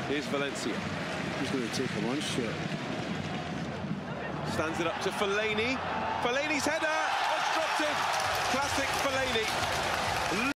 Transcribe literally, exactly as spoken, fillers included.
Here's Valencia. He's going to take a one shot. Stands it up to Fellani. Fellaini's header! Obstructed! Classic Fellani.